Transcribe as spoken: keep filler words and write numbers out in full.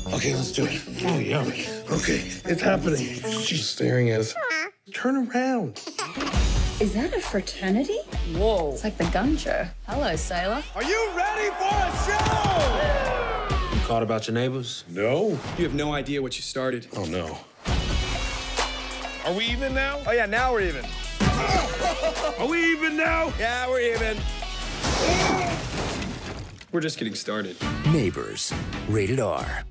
Okay, let's do it. Oh, yummy. Okay, it's happening. She's staring at us. Turn around. Is that a fraternity? Whoa. It's like the gun show. Hello, sailor. Are you ready for a show? You caught about your neighbors? No. You have no idea what you started. Oh, no. Are we even now? Oh, yeah, now we're even. Are we even now? Yeah, we're even. We're just getting started. Neighbors, rated R.